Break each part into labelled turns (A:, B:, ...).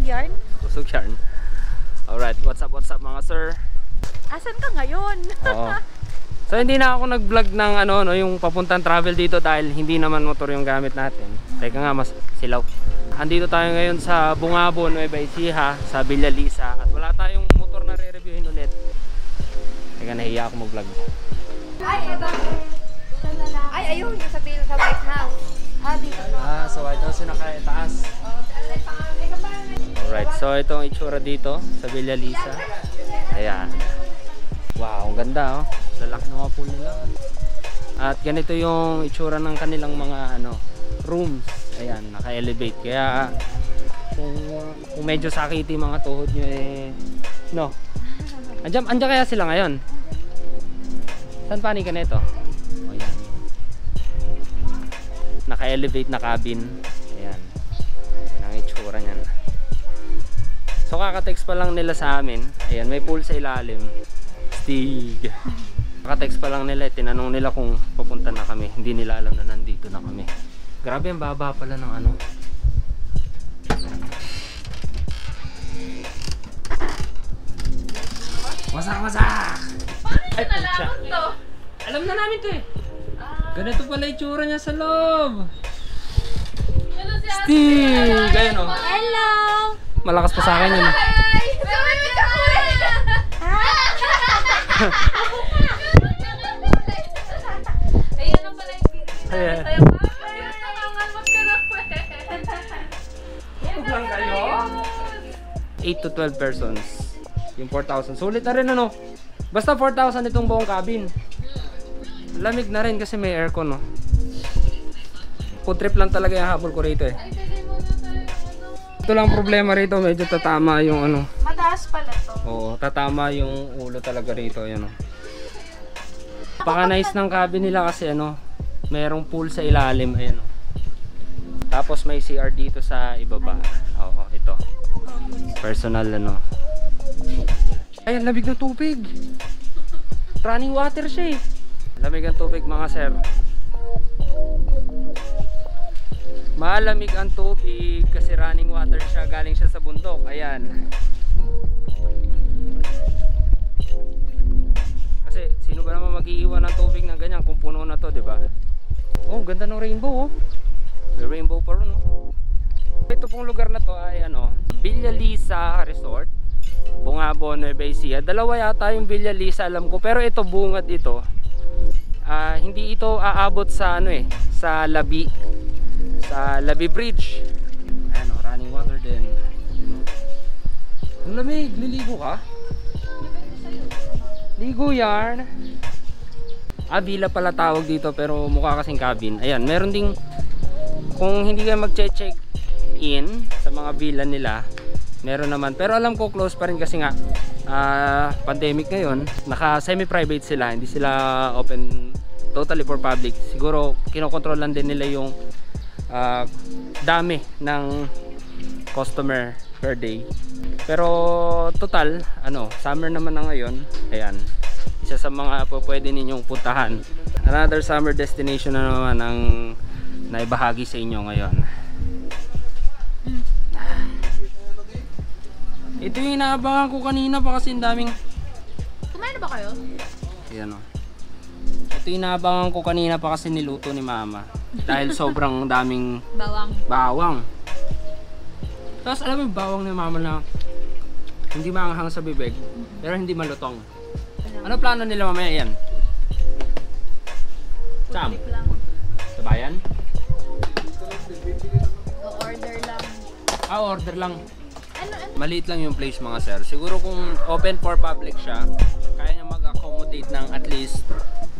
A: yarn?
B: Busog yarn. Alright, what's up mga sir?
A: Asan ka ngayon?
B: Oo. So hindi na ako nag-vlog ng ano, yung papuntang travel dito dahil hindi naman motor yung gamit natin. Teka nga, mas silaw. Andito tayo ngayon sa Bungabon, Nueva Ecija, sa Villa Lisa. At wala tayong motor na re-reviewin ulit. Teka, nahiya ako mag-vlog.
A: Ay, ito. Ay, ayun, yung sa White House. Dito.
B: So White House yung nakataas. Alright, so ito ang itsura dito sa Villa Lisa. Ayan. Wow, ang ganda oh. Lalaki ng mga pool nila. At ganito yung itsura ng kanilang mga rooms. Ayan, naka-elevate. Kaya kung medyo sakiti mga tuhod nyo no. Andiyan kaya sila ngayon? Saan panig ka nito? O yan. Naka-elevate na cabin. Ayan. Yan ang itsura niyan. So kaka-text pa lang nila sa amin. Ayan, may pool sa ilalim. Stig. Kaka-text pa lang nila, tinanong nila kung papunta na kami. Hindi nila alam na nandito na kami. Grabe, ang baba pala ng Wasak! Ay, pucha. Alam na namin to eh. Ganito pala itsura niya sa loob. Stig! Ayan o.
A: Hello!
B: Malakas pa sa akin yun.
A: Ayan ang pala yung
B: Ayan.
A: sa'yo. Nangangalmas ka na
B: Lang kayo? 8 to 12 persons. Yung 4,000. Sulit na rin Basta 4,000 itong buong cabin. Lamig na rin kasi may aircon Food trip lang talaga yung habol ko rito eh. Ito lang problema rito, medyo tatama yung
A: Mataas pala to.
B: Oo, tatama yung ulo talaga rito, ayan Paka nice ng cabin nila kasi merong pool sa ilalim, ayan Tapos may CR dito sa ibaba. Oo, ito. Personal Ay, lamig ng tubig. Running water siya eh. Lamig ang tubig mga sir. Malamig ang tubig kasi running water siya, galing siya sa bundok. Ayan. Kasi sino ba naman mag-iiwan ng tubig na ganyan kung puno na to, 'di ba? Oh, ganda ng rainbow May rainbow pa ron Ito pong lugar na to ay Villa Lisa Resort, Bungabon, Nueva Ecija. Dalawa yata yung Villa Lisa alam ko, pero ito bungad ito. Hindi ito aabot sa sa Labi Bridge. Ayan running water din. Ang lamig, liligo ka? Ligo yarn. Villa pala tawag dito pero mukha kasing cabin. Ayan, meron ding kung hindi ka mag-check in sa mga villa nila, meron naman. Pero alam ko close pa rin kasi nga pandemic ngayon, naka semi-private sila, hindi sila open totally for public. Siguro kinokontrol lang din nila yung dami ng customer per day. Pero total summer naman na ngayon. Ayan, isa sa mga pwede ninyong puntahan. Another summer destination na naman ang naibahagi sa inyo ngayon. Ito yung inaabangan ko kanina pa kasi ang daming.
A: Kumain na ba kayo?
B: Ayan Ito yung inaabangan ko kanina pa kasi niluto ni mama. Dahil sobrang daming bawang. Tapos alam mo yung bawang ni mama na hindi maanghang sa bibig, pero hindi malutong. Ano plano nila mamaya yan? Sam? Sa bayan?
A: Order lang.
B: Order lang. Maliit lang yung place mga sir. Siguro kung open for public siya, kaya niya mag-accommodate ng at least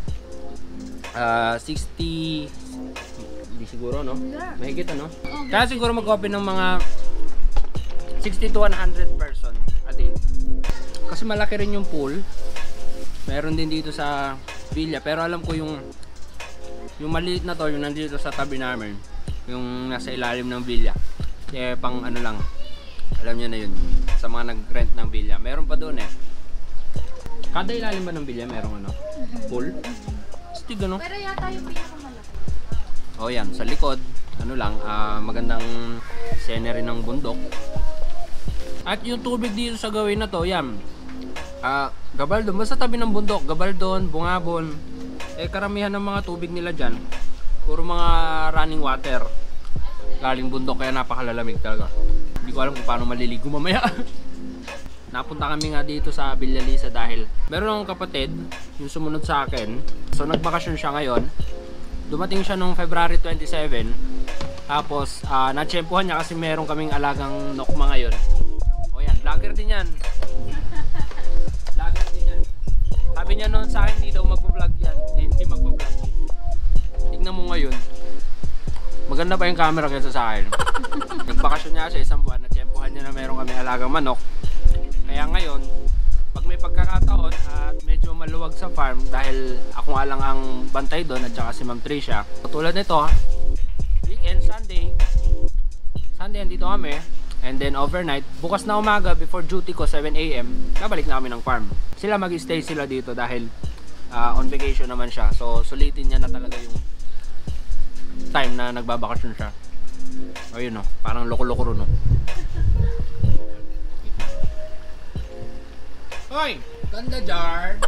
B: 60. Hindi siguro mahigit kaya siguro mag-open ng mga 60 to 100 person a day. Kasi malaki rin yung pool. Meron din dito sa villa, pero alam ko yung maliit na to, yung nandito sa tabi namin, yung nasa ilalim ng villa. Kaya pang lang, alam niyo na yun, sa mga nag-rent ng villa. Meron pa doon Kada ilalim ba ng villa merong pool? Stig
A: Pero yata yung pinakamalaki.
B: Yan, sa likod, magandang scenery ng bundok. At yung tubig dito sa gawin na to, yan. Gabaldon, basta tabi ng bundok, Gabaldon, Bungabon. Karamihan ng mga tubig nila dyan, puro mga running water. Galing bundok, kaya napakalalamig talaga. Hindi ko alam kung paano maliligo mamaya. Napunta kami nga dito sa Villa Lisa dahil meron akong kapatid, yung sumunod sa akin. So nagbakasyon siya ngayon. Dumating siya nung February 27. Tapos natsyempohan niya kasi meron kaming alagang nokma ngayon. O yan, vlogger din yan. Vlogger din yan. Sabi niya noon sa akin, hindi daw magpo-vlog yan. Hindi magpo-vlog. Tignan mo ngayon. Maganda pa yung camera kaysa sa akin. Nagbakasyon niya siya isang buwan. Natsyempohan niya na meron kami alagang manok. Kaya ngayon, pag may pagkakataon at medyo maluwag sa farm dahil ako nga lang ang bantay doon at saka si Ma'am Tricia. Tulad nito, weekend, Sunday, andito kami. And then overnight, bukas na umaga before duty ko 7 AM, nabalik na kami ng farm. Sila mag-stay sila dito dahil on vacation naman siya. So sulitin niya na talaga yung time na nagbabakasyon siya. Ayun, no, parang loko-loko ron, no. Hoy! Ganda jar!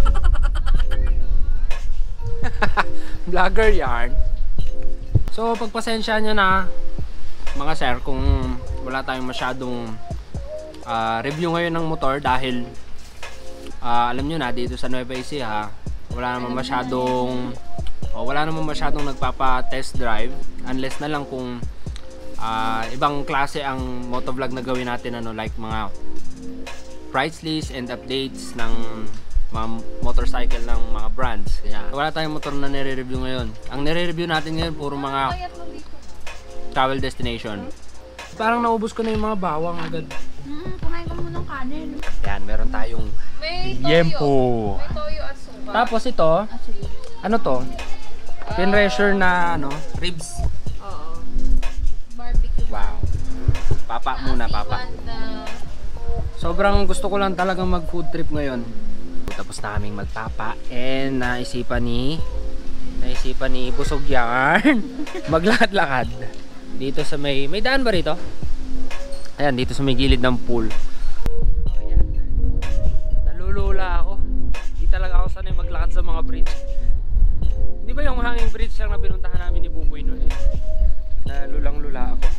B: Vlogger yarn. So pagpasensya nyo na mga sir kung wala tayong masyadong review ngayon ng motor dahil alam nyo na dito sa Nueva Ecija wala naman masyadong nagpapa test drive unless na lang kung ibang klase ang motovlog na gawin natin, ano, like mga price list and updates ng mga motorcycle ng mga brands. Kaya wala tayong motor na nire-review ngayon. Ang nire-review natin ngayon puro mga travel destination. Parang naubos ko na yung mga bawang agad.
A: Kumain ka muna ng kanin.
B: Yan, meron tayong yempo.
A: May toyo at suka.
B: Tapos ito, ano to? Pinresure na ano, ribs.
A: Oo. Barbecue.
B: Wow. Papa muna, papa. Sobrang gusto ko lang talagang mag food trip ngayon. Tapos na kaming magpapa and naisipan ni Busog Yarn maglakad-lakad dito sa may daan ba rito? Ayan, dito sa may gilid ng pool. Ayan. Nalulula ako. Hindi talaga ako sanay maglakad sa mga bridge. Hindi ba yung hanging bridge lang na pinuntahan namin ni Buboy noon eh? Nalulang-lula ako.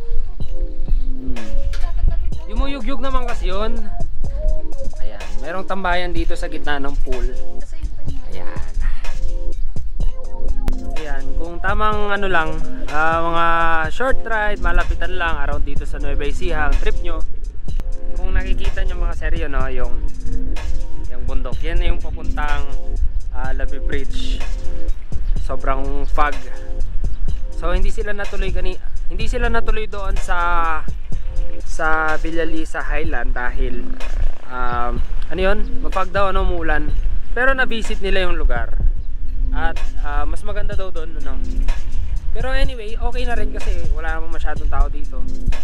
B: Yumuyugyug naman kasi yun. Ayan, merong tambayan dito sa gitna ng pool. Ayan. Ayan, kung tamang ano lang, mga short ride, malapitan lang around dito sa Nueva Ecija ang trip nyo. Kung nakikita nyo mga seryo, no, yung bundok, yan yung papuntang Labi Bridge. Sobrang fog. So hindi sila natuloy doon sa Villa Lisa Highland dahil ano yun, mapag daw, ano, umulan, pero na-visit nila yung lugar at mas maganda daw doon, ano. Pero anyway, okay na rin kasi wala namang masyadong tao dito.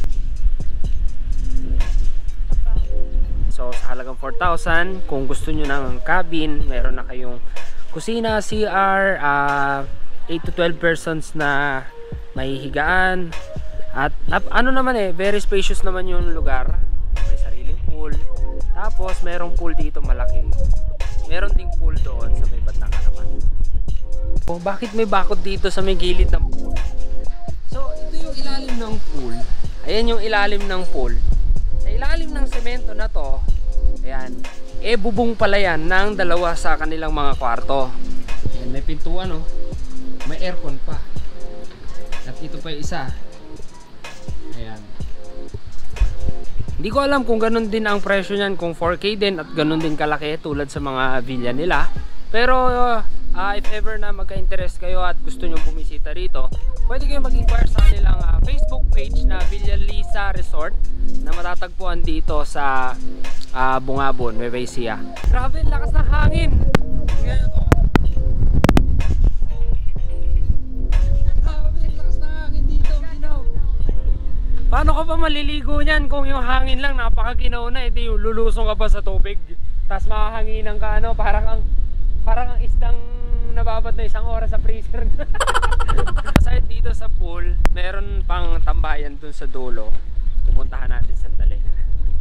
B: So sa halagang 4,000, kung gusto nyo ng cabin, meron na kayong kusina, CR, 8 to 12 persons na may higaan. At ano naman very spacious naman yung lugar. May sariling pool. Tapos merong pool dito malaki. Meron ding pool doon sa may bandang harapan. Oh, bakit may bakod dito sa may gilid ng pool? So ito yung ilalim ng pool. Ayan yung ilalim ng pool. Sa ilalim ng semento na to, ayan, bubong pala yan ng dalawa sa kanilang mga kwarto. Ayan, may pintuan, oh. May aircon pa. At ito pa yung isa. Ayan. Hindi ko alam kung ganun din ang presyo niyan, kung 4K din at ganun din kalaki tulad sa mga villa nila. Pero if ever na magka-interest kayo at gusto nyo bumisita rito, pwede kayo mag-inquire sa kanilang Facebook page na Villa Lisa Resort na matatagpuan dito sa Bungabon, Nueva Ecija. Grabe, lakas ng hangin. Tingnan nyo to. Paano ka pa maliligo niyan kung yung hangin lang napakaginaw na, edi lulusong ka pa sa tubig. Tapos makahanginan ka, ano, parang ang isdang nababad na 1 oras sa freezer. Aside dito sa pool, meron pang tambayan dun sa dulo. Pupuntahan natin sandali.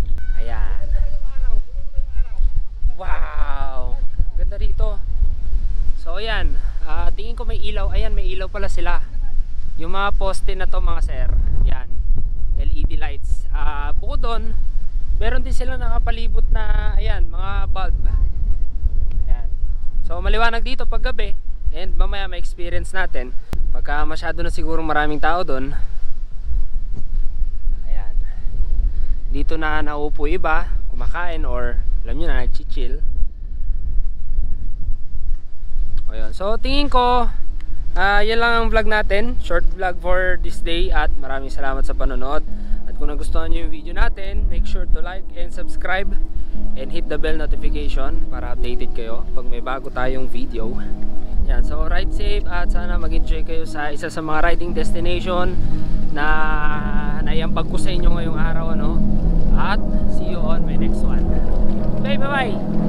B: ayan, tingin ko may ilaw. Ayan, may ilaw pala sila. Yung mga poste na to mga sir, yan, LED lights. Bukod doon, meron din sila nakapalibot na, ayan, mga bulb. Ayan. So maliwanag dito pag gabi, and mamaya ma-experience natin. Pagka masyado na siguro maraming tao doon, ayan, dito na naupo iba, kumakain or alam nyo na, nag-chill. Ayan. So tingin ko yan lang ang vlog natin, short vlog for this day, at maraming salamat sa panonood. At kung nagustuhan nyo yung video natin, make sure to like and subscribe and hit the bell notification para updated kayo pag may bago tayong video. Yan, so ride safe at sana mag-enjoy kayo sa isa sa mga riding destination na naiambag ko sa inyo ngayong araw, ano? At see you on my next one. Okay, bye bye!